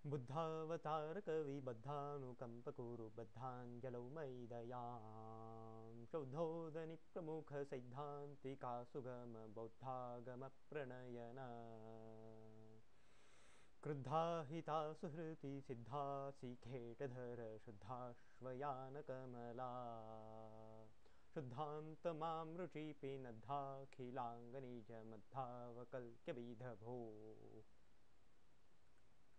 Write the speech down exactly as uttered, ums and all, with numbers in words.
बुद्धावतार कवि बद्धानुकंपकुरु बद्धांजलौ मयि दयां शौद्धोदनि प्रमुख सैद्धांतिका सुगम बौद्धागम प्रणयन क्रुद्धा हिता सुहृति सिद्धा सिखेटधर शुद्धाश्वयान कमला शुद्धांत मां रुचि पिनद्धाखिलांग निज मद्धावकल्क्य विधभो।